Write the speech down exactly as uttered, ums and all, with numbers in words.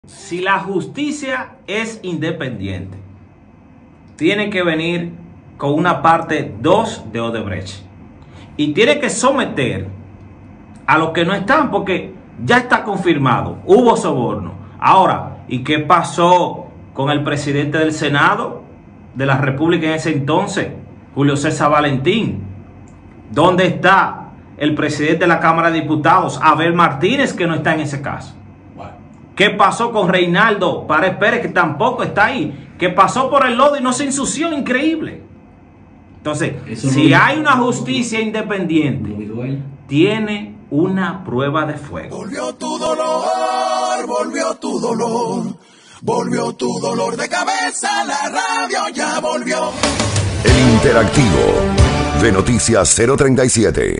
Si la justicia es independiente, tiene que venir con una parte dos de Odebrecht y tiene que someter a los que no están, porque ya está confirmado, hubo soborno. Ahora, ¿y qué pasó con el presidente del Senado de la República en ese entonces, Julio César Valentín? ¿Dónde está el presidente de la Cámara de Diputados, Abel Martínez, que no está en ese caso? ¿Qué pasó con Reinaldo Pared Pérez, que tampoco está ahí? Que pasó por el lodo y no se ensució, increíble. Entonces, Eso si no hay una justicia independiente, tiene una prueba de fuego. Volvió tu dolor, volvió tu dolor, volvió tu dolor de cabeza, la radio ya volvió. El interactivo de Noticias cero treinta y siete.